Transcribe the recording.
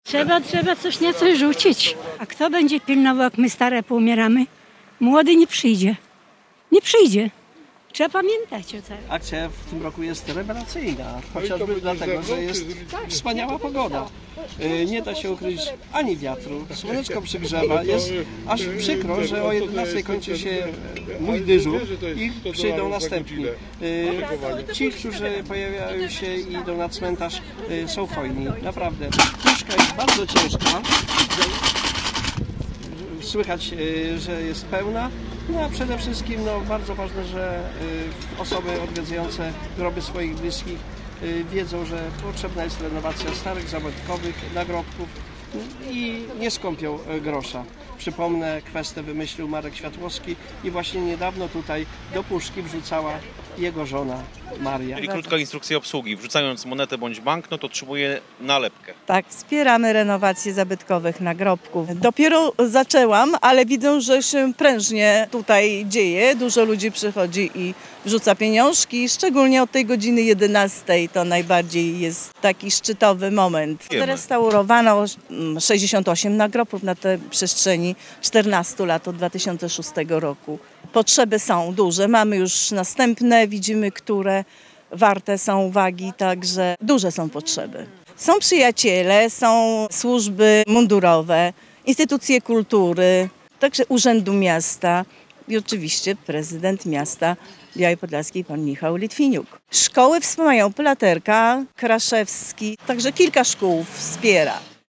Trzeba coś na coś rzucić. A kto będzie pilnował, jak my stare poumieramy? Młody nie przyjdzie. Nie przyjdzie. Trzeba pamiętać o tym. Akcja w tym roku jest rewelacyjna, chociażby dlatego, że jest wspaniała pogoda. Nie da się ukryć ani wiatru, słoneczko przygrzewa, jest aż przykro, że o 11 kończy się mój dyżur i przyjdą następni. Ci, którzy pojawiają się i idą na cmentarz, są hojni, naprawdę. Puszka jest bardzo ciężka, słychać, że jest pełna. No a przede wszystkim bardzo ważne, że osoby odwiedzające groby swoich bliskich wiedzą, że potrzebna jest renowacja starych, zabytkowych nagrobków i nie skąpią grosza. Przypomnę, kwestię wymyślił Marek Światłowski i właśnie niedawno tutaj do puszki wrzucała jego żona Maria. I krótka instrukcja obsługi. Wrzucając monetę bądź banknot otrzymuje nalepkę. Tak, wspieramy renowację zabytkowych nagrobków. Dopiero zaczęłam, ale widzę, że się prężnie tutaj dzieje. Dużo ludzi przychodzi i wrzuca pieniążki. Szczególnie od tej godziny 11 to najbardziej jest taki szczytowy moment. Zrestaurowano 68 nagrobków na tej przestrzeni 14 lat od 2006 roku. Potrzeby są duże, mamy już następne, widzimy, które warte są uwagi, także duże są potrzeby. Są przyjaciele, są służby mundurowe, instytucje kultury, także Urzędu Miasta i oczywiście prezydent miasta Białej Podlaskiej, pan Michał Litwiniuk. Szkoły wspomagają, Platerka, Kraszewski, także kilka szkół wspiera.